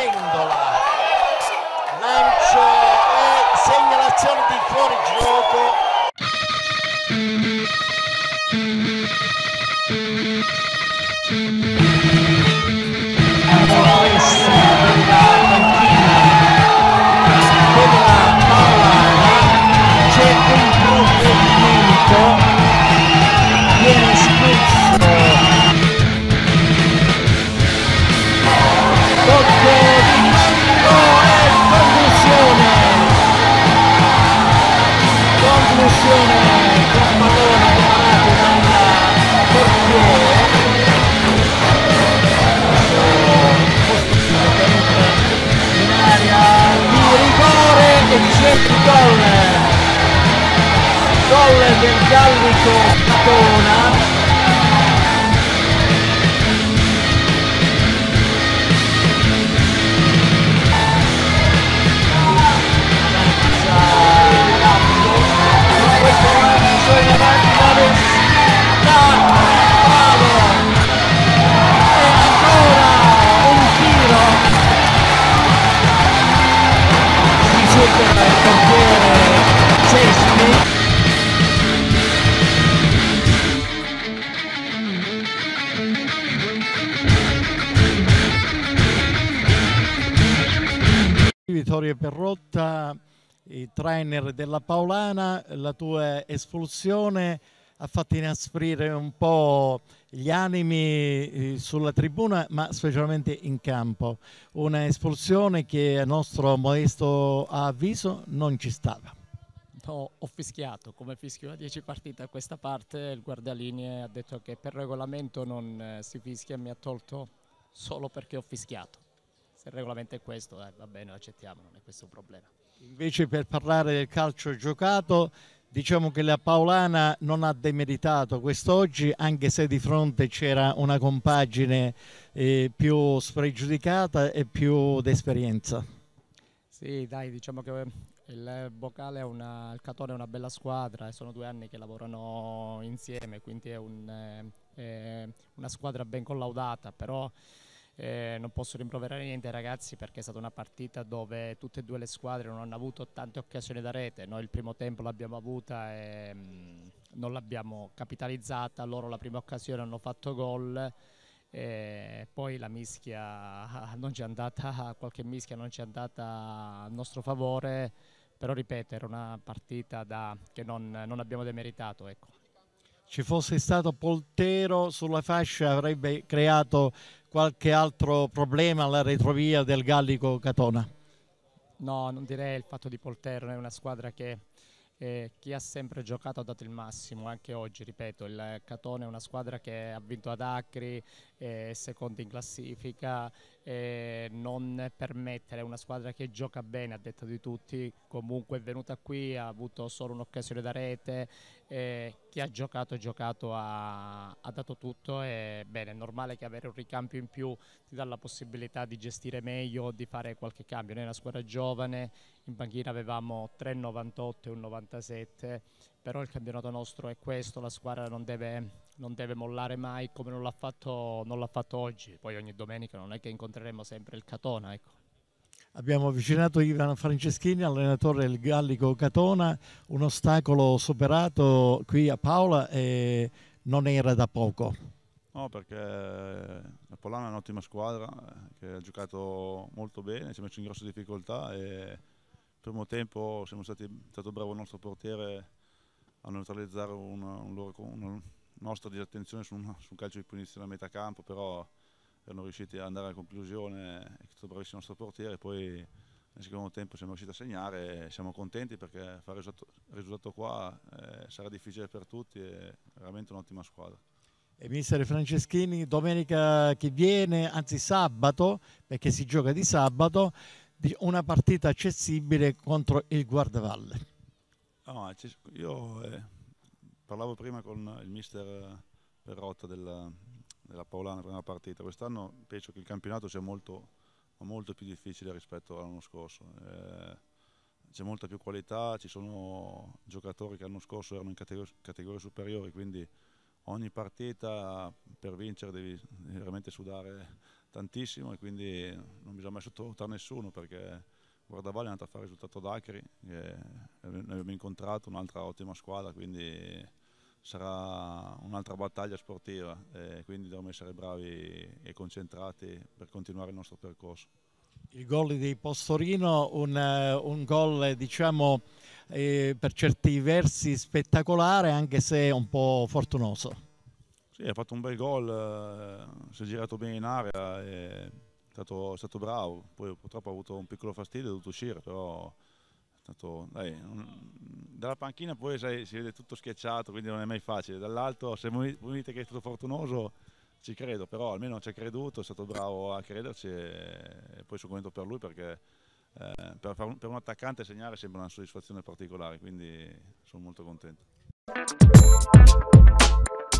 sventola, lancio e segnalazione di fuorigioco. Viene espulso tocco di mando e conclusione con pallone parato dal portiere. In area di rigore e c'è il gol del Gallico Catona. Vittorio Perrotta, il trainer della Paolana, la tua espulsione ha fatto inasprire un po' gli animi sulla tribuna, ma specialmente in campo. Una espulsione che a nostro modesto avviso non ci stava. No, ho fischiato, come fischio a 10 partite a questa parte. Il guardalinee ha detto che per regolamento non si fischia e mi ha tolto solo perché ho fischiato. Se il regolamento è questo, va bene, lo accettiamo, non è questo un problema. Invece, per parlare del calcio giocato, diciamo che la Paolana non ha demeritato quest'oggi, anche se di fronte c'era una compagine più spregiudicata e più d'esperienza. Sì, dai, diciamo che il Bocale il Catone è una bella squadra e sono 2 anni che lavorano insieme, quindi è una squadra ben collaudata, però non posso rimproverare niente ai ragazzi, perché è stata una partita dove tutte e 2 le squadre non hanno avuto tante occasioni da rete. Noi il primo tempo l'abbiamo avuta e non l'abbiamo capitalizzata, loro la prima occasione hanno fatto gol e poi la mischia non ci è andata, qualche mischia non ci è andata a nostro favore, però ripeto, era una partita che non abbiamo demeritato, ecco. Ci fosse stato Poltero sulla fascia avrebbe creato qualche altro problema alla retrovia del Gallico Catona? No, non direi il fatto di Poltero, è una squadra che chi ha sempre giocato ha dato il massimo, anche oggi, ripeto, il Catone è una squadra che ha vinto ad Acri, è seconda in classifica, non permettere, è una squadra che gioca bene a detta di tutti, comunque è venuta qui, ha avuto solo un'occasione da rete, chi ha giocato ha dato tutto e bene, è normale che avere un ricambio in più ti dà la possibilità di gestire meglio, di fare qualche cambio. Noi è una squadra giovane, in panchina avevamo 3,98 e un 97, però il campionato nostro è questo, la squadra non deve mollare mai come non l'ha fatto oggi. Poi ogni domenica non è che incontreremo sempre il Catona, ecco. Abbiamo avvicinato Ivan Franceschini, allenatore del Gallico Catona, un ostacolo superato qui a Paola e non era da poco. No, perché la Polana è un'ottima squadra che ha giocato molto bene, si è messo in grosse difficoltà e il primo tempo stato bravo il nostro portiere a neutralizzare una nostra disattenzione su un calcio di punizione a metà campo, però erano riusciti ad andare a conclusione, è stato bravissimo il nostro portiere, poi nel secondo tempo siamo riusciti a segnare e siamo contenti perché fare il risultato qua sarà difficile per tutti, è veramente un'ottima squadra. E mister Franceschini, domenica che viene, anzi sabato, perché si gioca di sabato, una partita accessibile contro il Guardavalle. No, io parlavo prima con il mister Perrotta della Paolana prima partita. Quest'anno penso che il campionato sia molto più difficile rispetto all'anno scorso. C'è molta più qualità, ci sono giocatori che l'anno scorso erano in categorie superiori, quindi ogni partita per vincere devi veramente sudare tantissimo, e quindi non bisogna mai sottovalutare nessuno, perché Guardavalle è andato a fare il risultato d'Acri, ne abbiamo incontrato un'altra ottima squadra, quindi sarà un'altra battaglia sportiva, e quindi dovremo essere bravi e concentrati per continuare il nostro percorso. Il gol di Postorino, un gol diciamo per certi versi spettacolare, anche se un po' fortunoso. Sì, ha fatto un bel gol, si è girato bene in area, è stato bravo. Poi purtroppo ha avuto un piccolo fastidio, è dovuto uscire, però è stato, dai, dalla panchina poi sai, si vede tutto schiacciato, quindi non è mai facile. Dall'alto, se voi dite che è stato fortunoso, ci credo, però almeno ci ha creduto, è stato bravo a crederci, e poi sono contento per lui, perché per un attaccante segnare sembra una soddisfazione particolare, quindi sono molto contento.